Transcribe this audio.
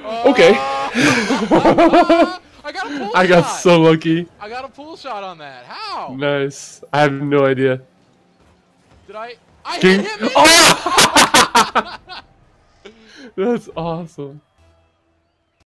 Okay. I got a pull I shot. got so lucky. I got a pull shot on that. How? Nice. I have no idea. Did I? I King. hit him. Oh! That's awesome.